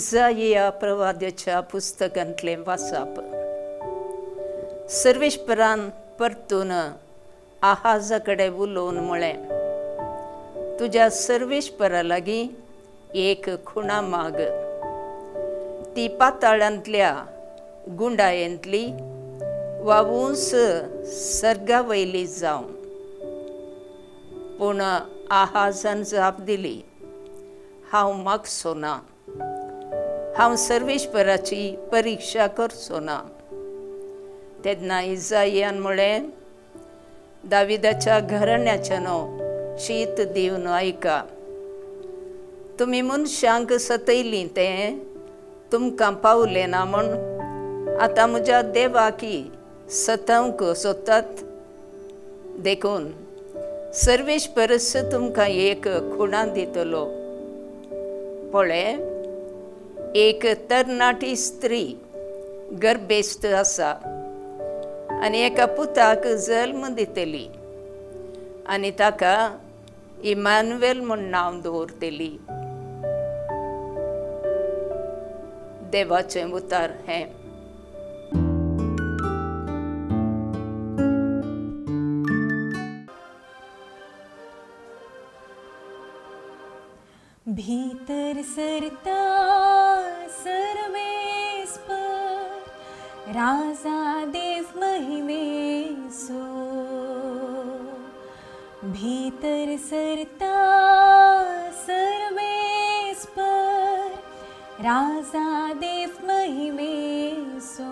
इसाया प्रवाद्याच्या पुस्तकांतले वाचप. सर्वेश्वरान परतून आहाजा कडेन उलोवन म्हळें, तुज्या सर्वेश्वरा लागीं एक खुणा माग, ती पाताळांतल्या गुंडायेंतली वा उंच सर्गा वयली जावं. पूण आहाजान जाप दिली, हांव मागचो ना, हांव सर्वेश्वराची परिक्षा करचो ना. तेन्ना इसायान म्हळें, दाविदाच्या घराण्याच्या न्हू शीत दिवन आयका. तुमी मनशांक सतयलीं तें तुमकां पावलें ना म्हूण आतां म्हज्या देवाकी सतावंक सोदतात. देखून सर्वेश्वरच तुमकां एक खुणा दितलो. पळय, एक तरणाटी स्त्री गर्भेस्त आसा आनी एका पुताक जल्म दितली आनी ताका इमानुएल म्हूण नांव दवरतली. देवाचें उतार हें. भीतर सरता सर्वेस्पर राजा देव महिमेसो. भीतर सरता सर्वेस्पर राजा देव महिमेसो.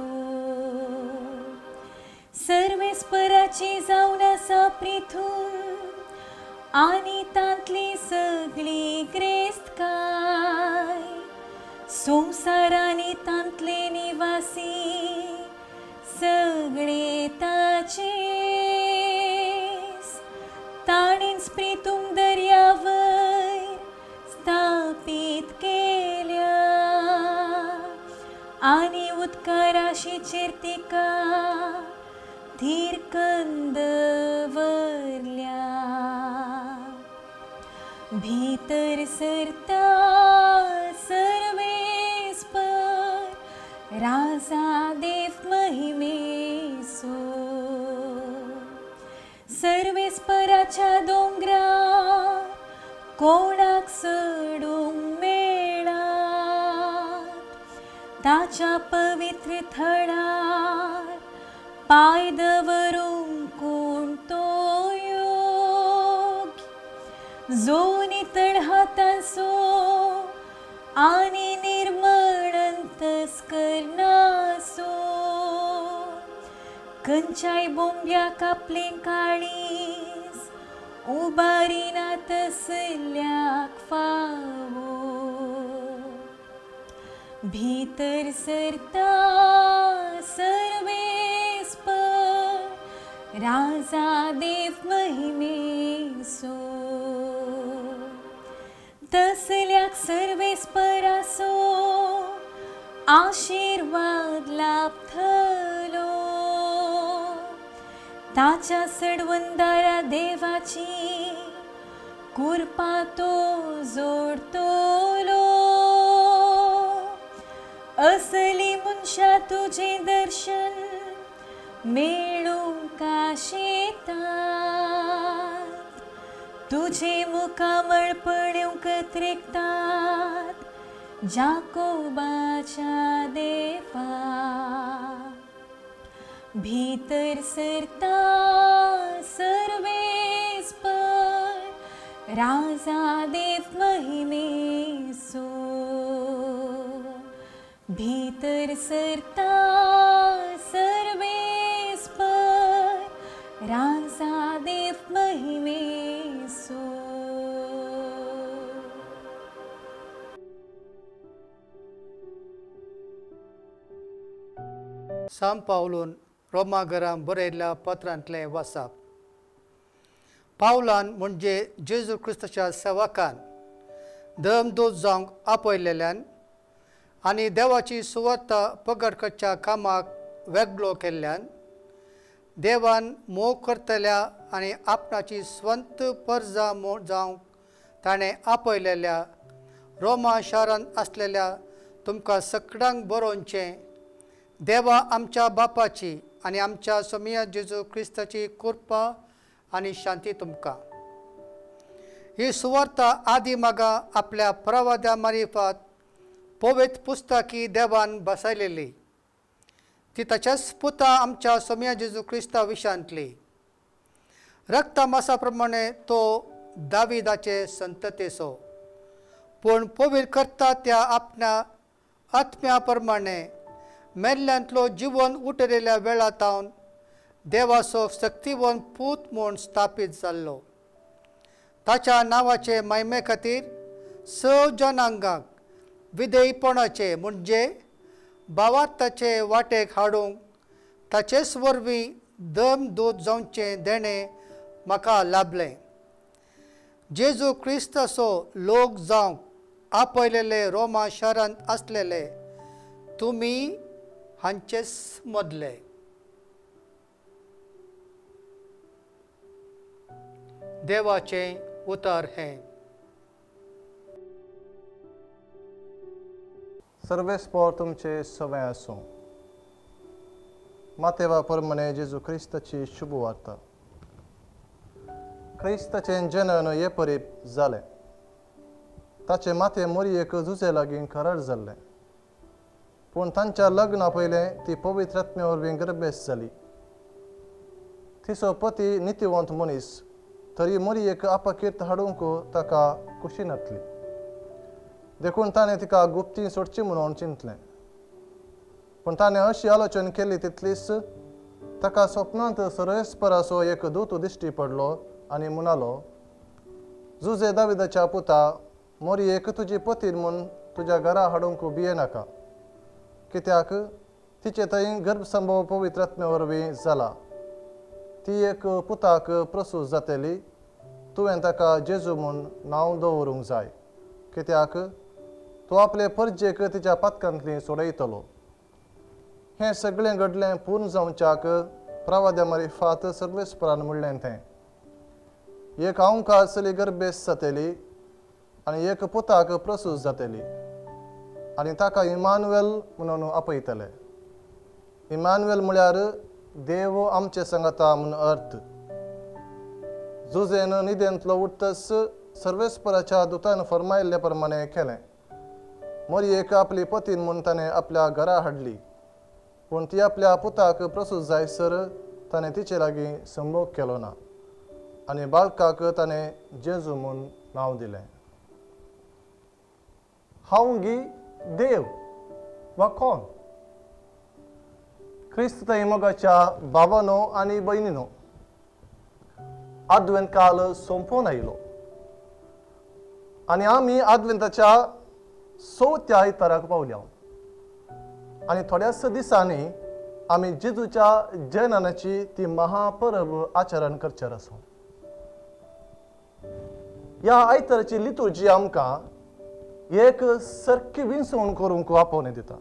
सर्वेस्पराची जावन आसा पृथून आनी तांतली सगळी क्रेस्त काय. संवसारांनी तांतले निवासी सगळे ताचेच. ताणेंच पृथून दर्यावयर स्थापीत केल्या आनी उदका राशीचेर तिका धीरकंद दवरल्या. भीतर सरता सर्वेस्पर राजा देव महिमेसो. सर्वेस्पराच्या दोंगरार कोणाक चडूंक मेळना. ताच्या पवित्र थळार पाय दवरूंक कोण तो योग्य. जो नितळ हातांचो आनी निर्मळ अंतस्कर नासो. खंयच्याय बोंब्याक आपलें काळीज उबारिना तसल्याक फावो. भीतर सरता सर्वेस्पर राजा देव महिमेसो. तसल्याक सर्वेस्पराचो आशीर्वाद लाभतलो. ताच्या सडवंदारा देवाची कृपा तो जोडतलो. असली मनशा तुजें दर्शन मेळूंक आशेतात. तुझे मुखामळ पळोवंक त्रेकतात जाकोबाच्या देवा. भीतर सरता सर्वेस्पर राजा देव महिमेसो. भीतर सरता सर्वेस्पर राजा देव महिमेसो. सांत पावलून रोमाघरांक बरयल्ल्या पत्रांतलें वाचप. पावलान म्हणजे जेजू क्रिस्ताच्या सेवकान धर्मदूत जावंक आपयलेल्यान आनी देवाची सुवार्ता प्रगट करच्या कामाक वेगळो केल्ल्यान देवान मोग करतल्या आनी आपणाची स्वंत परजा जावंक ताणें आपयलेल्या रोमा शारांत आसलेल्या तुमकां सगळ्यांक बरोवचें देवा आमच्या बापाची आनी आमच्या सोमिया जेजू क्रिस्ताची कृपा आनी शांती तुमकां. ही सुवार्ता आदी मागा आपल्या प्रवाद्या मारिफत पवित्र पुस्तकी देवान बसयलेली. ती ताच्याच पुता आमच्या सोमिया जेजू क्रिस्ता विशांतली. रक्ता मासा प्रमाणे तो दाविदाचे संततेचो, पूण पवित्र करता त्या आपल्या आत्म्या प्रमाणे मेल्ल्यांतलो जिवन उठलेल्या वेळातावन देवाचो शक्तिवन पूत म्हूण स्थापीत जाल्लो. ताच्या नांवाचे महिमे खातीर स जनांगांक विधेयपणाचे म्हणजे भावार्थाचे वाटेक हाडूंक ताचेच वरवीं दम दूत जावचें देणें म्हाका लाभलें. जेजू क्रिस्ताचो लोक जावंक आपयलेले रोमा शारांत आसलेले तुमी हांचेच मदले. देवाचें उतर हें. सर्वेस्पोर तुमचे सवय आसूं. मातेवा प्रमाणे जेजू क्रिस्ताची शुभ वार्ता. क्रिस्ताचें जनन हे परीब जालें. ताचे माते मोरयेक झुजे लागीं करार जाल्लें, पूण तांच्या लग्ना पयलें ती पवित्र आत्म्या वरवीं गर्भेस जाली. तिचो पती नितीवंत मनीस, तरी मोरयेक आपाकीर्त हाडूंक ताका कुशी नासली. देखून ताणें तिका गुप्ती सोडची म्हणून चिंतलें. पूण ताणें अशी आलोचना केली तितलीच ताका स्वप्नांत सर्वेस्पराचो एक दूत दिश्टी पडलो आनी म्हणालो, जुजे दाविदाच्या पुता, मोरयेक तुजी पतीन म्हूण तुज्या घरा हाडूंक भियेनाका, कित्याक तिचे थंय गर्भसंभव पवित्र आत्म्या वरवीं जाला. ती एक पुताक प्रसूत जातली. तुवें ताका जेजू म्हूण नांव दवरूंक जाय, कित्याक तो आपले परजेक तिच्या पातकांतली सोडयतलो. हें सगळें घडलें पूर्ण जावच्याक प्रवाद्या मारिफत सर्वेस्परान म्हणलें तें. एक आंवकार चली गर्भेस जातली आनी एक पुताक प्रसूत जातली आनी ताका इमानुएल म्हणून आपयतले. इमानुएल म्हळ्यार देव आमचे सांगता म्हूण अर्थ. जुजेन न्हिदेंतलो उठतस सर्वेस्पराच्या दुतान फरमायल्ले प्रमाणे केलें. मोरयेक आपली पतीन म्हूण ताणें आपल्या घरा हाडली, पूण ती आपल्या पुताक प्रसूत जायसर ताणें तिचे लागीं संभोग केलो ना आनी बाळकाक ताणें जेजू म्हूण नांव दिलें. हांव गी देव वा कोण? क्रिस्त थंय मोगाच्या भावानो आनी भयणीनो, आद्वेंत काल सोंपोवन आयलो आनी आमी आद्वेंताच्या 4थ्या आयताराक पावल्या आनी थोड्याच दिसांनी आमी जेजूच्या जननाची ती महापरब आचरण करचेर आसूं. ह्या आयताराची लितुर्जी आमकां एक सारकी विंसवण करूंक आपोवणें दिता.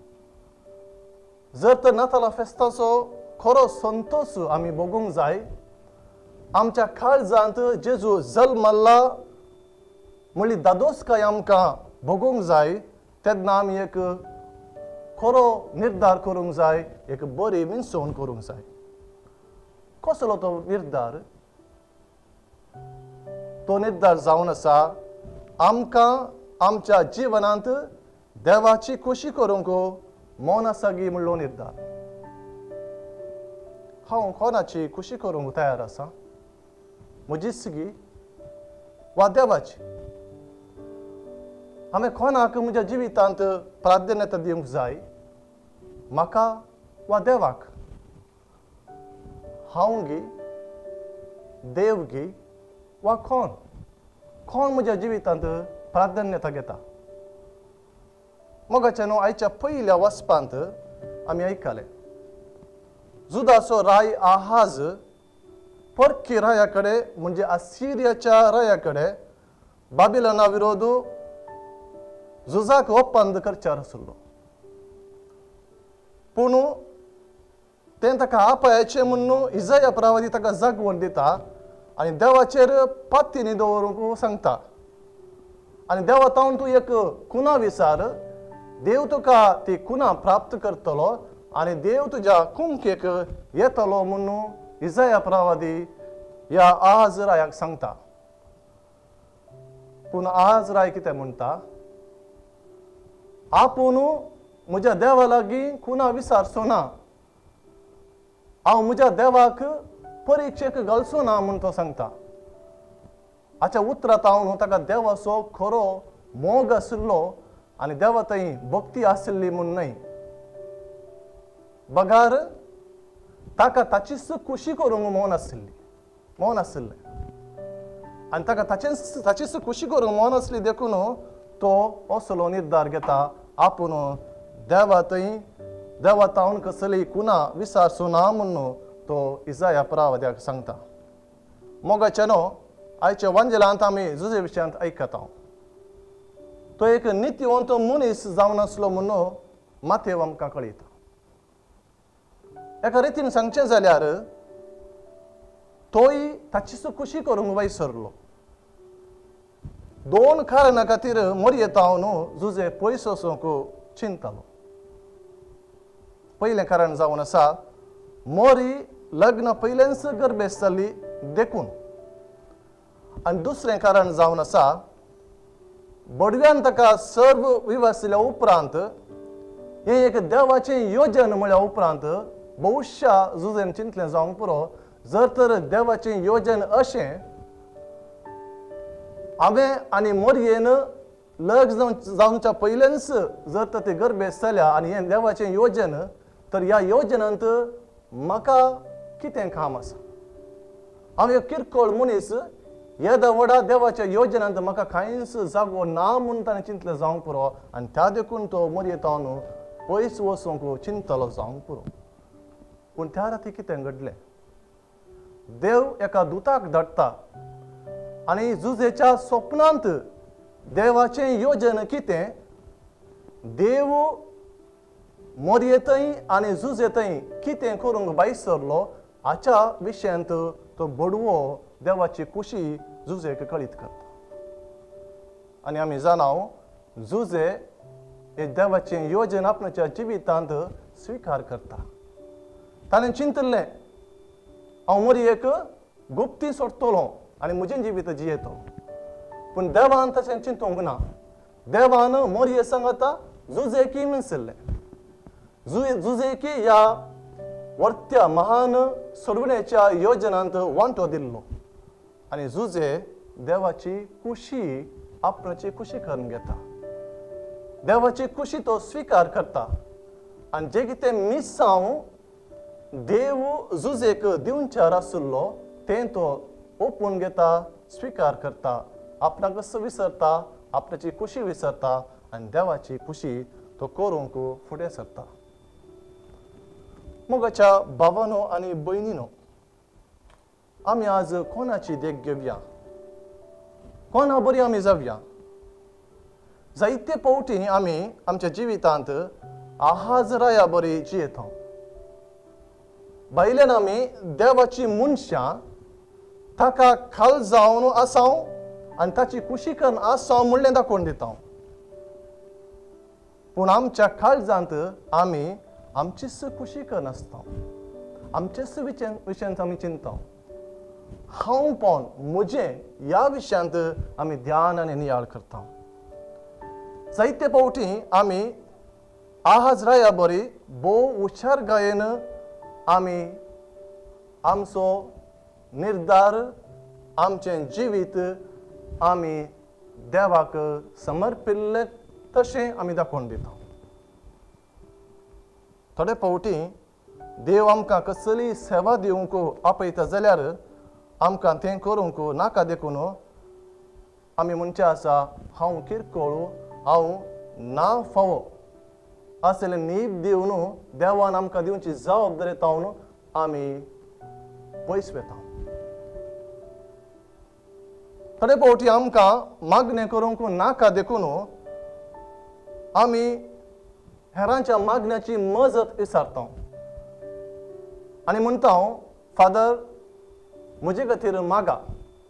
जर तर नाताला फेस्ताचो खरो संतोश आमी भोगूंक जाय, आमच्या काळजांत जेजू जल्मल्ला म्हणली दादोसकाय आमकां भोगूंक जाय, तेन्ना आमी एक खरो निर्धार करूंक जाय, एक बरी विंसवण करूंक जाय. कसलो तो निर्धार? तो निर्धार जावन आसा आमकां आमच्या जिवनांत देवाची खोशी करूंक मौन आसागी म्हणलो निर्धार. हांव कोणाची खुशी करूंक तयार आसा? म्हजीच गी वा देवाची? हांवें कोणाक म्हज्या जिवितांत प्राधान्यता दिवंक जाय? म्हाका वा देवाक? हांव गी, देव गी वा कोण? कोण म्हज्या जिवितांत प्राधान्यता घेता? मोगाच्या न्हू आयच्या पयल्या वचपांत आमी आयकलें, जुदाचो राय आहाज परकी राया कडेन म्हणजे असिरियाच्या राया कडेन बाबिलोना विरोध झुजाक ओप्पंद करचार आसलो. पूण तें ताका आपयाचें म्हणून इजाया प्रवादी ताका जागवण दिता आनी देवाचेर पाती दवरूंक सांगता. आनी देवा तावन तूं एक कुना विचार, देव तुका ती कुणा प्राप्त करतलो आनी देव तुज्या कुमकेक येतलो म्हणून इजाया प्रवादी ह्या आज रायाक सांगता. पूण आज राय कितें म्हणटा, आपूण म्हज्या देवा लागीं कुणा विचारचो ना, हांव म्हज्या देवाक परिक्षेक घालचो ना म्हूण तो सांगता. हाच्या उतरांत हांव ताका देवाचो खरो मोग आशिल्लो आनी देवा थंय भक्ती आशिल्ली म्हूण न्हय. बगार ताका ताचीच खुशी करूंक मौन आशिल्लें आनी ताका ताचीच खुशी करूंक मौन आसली देखून तो असलो निर्धार घेता, आपूण देवा तावन कसली कुणा विचारचो ना म्हणून तो इजाया प्रवाद्याक सांगता. मोगाच्यानो आयच्या वंजलांत आमी जुजे विशयांत आयकता. तो एक नित्यवंत मनीस जावन आसलो म्हणून माथेव आमकां कळयता. एका रितीन सांगचें जाल्यार तोय ताचीच खुशी करूंक वैसरलो. 2 कारणां खातीर मोरयेंत हांव जुजे पयस वचूंक चिंतलो. पयलें कारण जावन आसा, मोरी लग्न पयलेंच गर्भेस्त जाल्ली देखून. आनी दुसरें कारण जावन आसा, बडव्यान ताका सर्व विवासिल्या उपरांत हें एक देवाचें योजन म्हळ्या उपरांत भविश्या जुजेन चिंतलें जावंक पुरो, जर तर देवाचें योजन अशें हांवें आनी मोरयेन लग्न जावच्या पयलेंच जर तर ते गर्भेस्त जाल्या आनी हें देवाचें योजन, तर ह्या योजनांत म्हाका कितें काम आसा? हांव एक किरकोळ मनीस, येदा व्हडा देवाच्या योजनांत म्हाका कांयच जागो ना म्हूण ताणें चिंतलें जावंक पुरो आनी त्या देखून तो मोरयेंत हांव पयस वचूंक चिंतलो जावंक पुरो. पूण त्या राती कितें घडलें? देव एका दुताक धाडटा आनी जुजेच्या स्वप्नांत देवाचें योजन कितें, देव मोरयेंतय आनी जुजेंतय कितें करूंक बायसरलो हाच्या विशयांत तो बडवो देवाची खुशी जुजेक कळीत करता. आनी आमी जाणाव, जुजे हे देवाचें योजन आपणाच्या जिवितांत स्विकार करता. ताणें चिंतलें, हांव मोरयेक गुप्ती सोडटलों आनी म्हजें जिवीत जियेतलो. पूण देवान तशें चिंतूंक ना. देवान मोरये सांगता जुजेकी म्हणसल्लें. जुजेकी ह्या वर्त्या महान सोडवण्याच्या योजनांत वांटो दिल्लो आनी जुजे देवाची खुशी आपणाची खुशी करून घेता. देवाची खुशी तो स्विकार करता आनी जें कितें मिसांव देव जुजेक दिवचार आशिल्लो तें तो ओपून घेता, स्विकार करता, आपणाक विसरता, आपणाची खुशी विसरता आनी देवाची खुशी तो करूंक फुडें सरता. मोगाच्या भावानो आनी भयणीनो, आमी आज कोणाची देख घेवया? कोणा बरी आमी जावया? जायते फावटी आमी आमच्या जिवितांत आहाज राया बरी जियेता. भायल्यान आमी देवाची मनशां ताका खाल जावन आसाव आनी ताची खुशी करून आसाव म्हणलें दाखोवन दिता. पूण आमच्या काळजांत आमी आमचीच खुशी करून आसता, आमचेच विशयांत आमी चिंता. हांव पण म्हजें ह्या विशयांत आमी ध्यान आनी नियाळ करता. जायते फावटी आमी आहाज राया बरी भोव हुशार गायेन आमी आमचो निर्धार, आमचें जिवीत आमी देवाक समर्पिल्लें तशें आमी दाखोवन दिता. थोडे फावटी देव आमकां कसली सेवा दिवंक आपयता जाल्यार आमकां तें करूंक नाका देखून आमी म्हणचे आसा, हांव किरकोळ, हांव ना फावो असलें नीब दिवन देवान आमकां दिवची जबाबदारी तावन आमी पयस वेता. थोडे फावटी आमकां मागणें करूंक नाका देखून आमी हेरांच्या मागण्याची मजत विचारता आनी म्हणटा, फादर म्हजे खातीर मागा.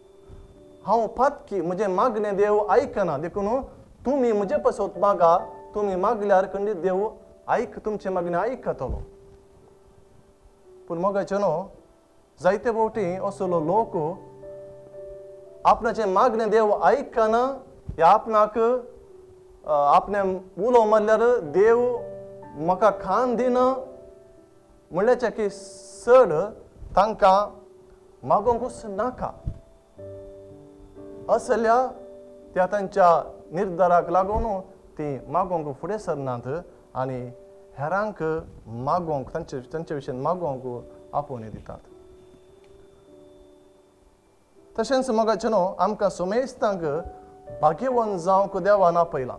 हांव पातकी म्हजें मागणें देव आयकना देखून तुमी म्हजे पासत मागा, तुम्ही मागल्यार खंडीत देव तुमचे मागणे आयकतलो. पूण मोगाचे न्हू, जायते फावटी असलो लोक आपणाचे मागणे देव आयकना या आपणाक आपणे उलो मारल्यार देव म्हाका खाण दिना म्हणल्याचे की चड तांकां मागोंकूच नाका असल्या त्या तांच्या निर्धाराक लागून ती मागोंक फुडें सरनात आनी हेरांक मागोंक तांचे विशयी मागोंक आपोवणी दितात. तशेंच मोगाचे न्हू, आमकां सोमेस्तांक भाग्यवान जावंक देवान आपयलां.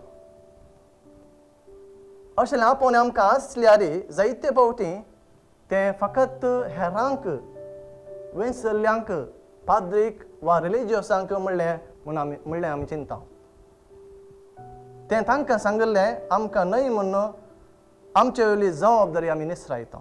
अशें आपोवणी आमकां आसल्यार जायते फावटी तें फकत हेरांक वेंसल्ल्यांक पाद्रीक वा रिलिजियसांक म्हणलें आमी चिंता. तें तांकां सांगलें आमकां न्हय म्हणून आमचे वयली जबाबदारी आमी निसरायता.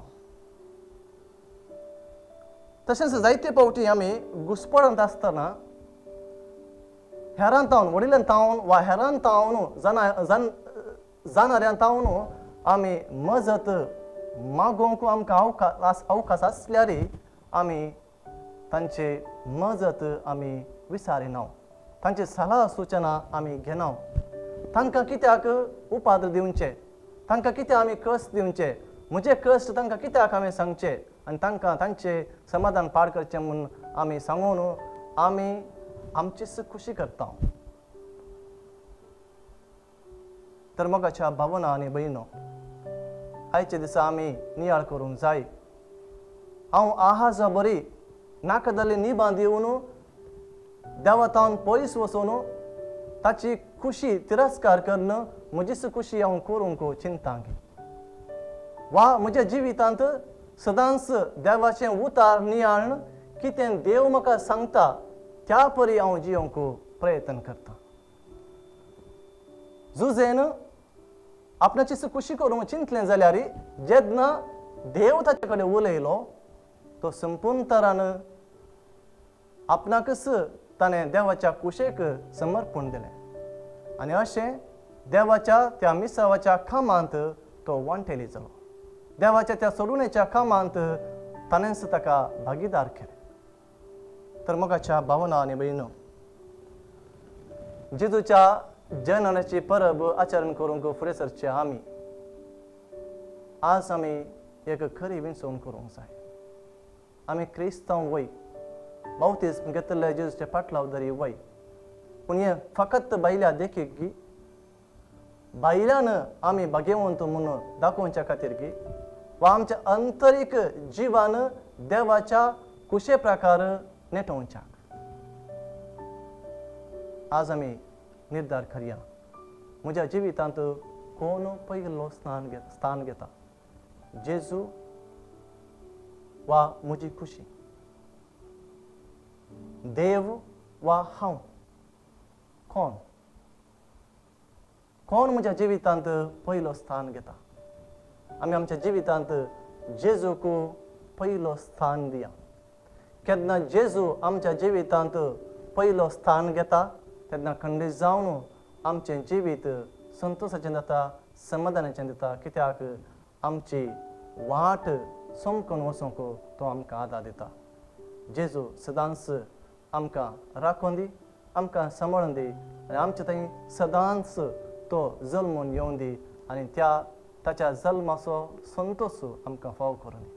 तशेंच जायते फावटी आमी घुसपडांत आसतना हेरां तावन वडिलां तावन वा हेरां तावन जाणाऱ्यां तावन आमी मजत मागोवंक आमकां अवकाश आसल्यार आमी तांचे मजत आमी विचारिना, तांचे सल्ला सुचना आमी घेना. तांकां कित्याक उपाद दिवचे, तांकां कित्याक आमी कश्ट दिवचे, म्हजे कश्ट तांकां कित्याक आमी सांगचे आनी तांकां तांचे समाधान पाड करचें म्हूण आमी सांगून आमी आमचीच खुशी करता. तर मोगाच्या भावना आनी भयणो, आयचे दिसा आमी नियाळ करूंक जाय. हांव आहाज बरी नाका जाल्ली निबां दिवन देवातावन पयस वचून ताची खुशी तिरस्कार करून म्हजीच खुशी हांव करूंक चिंतांक वा म्हज्या जिवितांत सदांच देवाचें उतार नियाळन कितें देव म्हाका सांगता त्या परी हांव जियोंक प्रयत्न करता. जुजेन आपणाचीच खुशी करूंक चिंतलें जाल्यार जेन्ना देव ताचे कडेन उलयलो तो संपूर्ण तरान आपणाकच ताणें देवाच्या कुशेक समर्पण दिलें आनी अशें देवाच्या त्या मिसावाच्या कामांत तो वांटेली जालो. देवाच्या त्या सोडुणेच्या कामांत ताणेंच ताका भागीदार केलें. तर मोगाच्या भावना आनी भयणो, जेजूच्या जननाची परब आचरण करूंक फुडें सरचे आमी आज आमी एक खरी विंचवण करूंक जाय. आमी क्रिस्तांव वय बावतीस्म घेतले जेजूचे पाटलावदारी वय, पूण हें फकत बायल्या देखीक गी बायल्यान आमी भाग्यवंत म्हणून दाखोवच्या खातीर गी वा आमच्या अंतरीक जिवान देवाच्या कुशे प्रकार नेटोवच्याक. आज आमी निर्धार करया, म्हज्या जिवितांत कोण पयलो स्थान घेता, जेजू वा म्हजी खुशी, देव वा हांव? कोण म्हज्या जिवितांत पयलो स्थान घेता? आमी आमच्या जिवितांत जेजूक पयलो स्थान दिया. केन्ना जेजू आमच्या जिवितांत पयलो स्थान घेता तेन्ना खंडीत जावन आमचें जिवीत संतोशाचें जाता, समाधानाचें जाता, कित्याक आमची वाट सोमकून वचूंक तो आमकां आदार दिता. जेजू सदांच आमकां राखून दी, आमकां सांबाळून दी आनी आमचे थंय सदांच तो जल्मून येवन दी आनी ताच्या जल्माचो संतोश आमकां फाव करून दी.